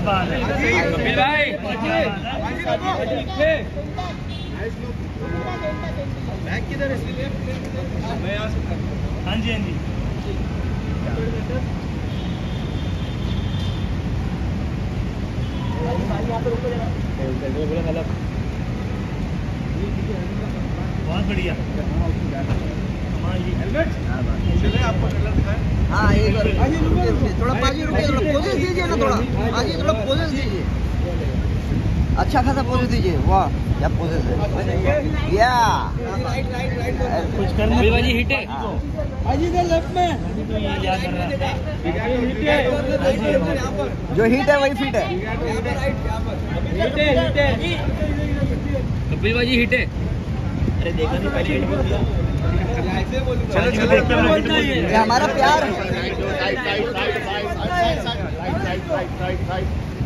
बात है कपिल भाई। बैग किधर है? मैं आ सकता हूं। हाँ जी हाँ जी। बहुत बढ़िया। चले आपको कलर दिखाएं। हाँ एक बार थोड़ा पाजी रुकिए, थोड़ा पोजेस दीजिए ना, थोड़ा पाजी थोड़ा पोजेस दीजिए, अच्छा खासा पोजेस दीजिए। वाह क्या पोजेस है या कुछ करना भाई हिट है पाजी इधर लेफ्ट में तो ये याद कर रहा जो हिट है वही फिट है। कपिल भाई हिट है। अरे देखा नहीं पहले हिट बोल दिया। चलो चलो ये हमारा प्यार है।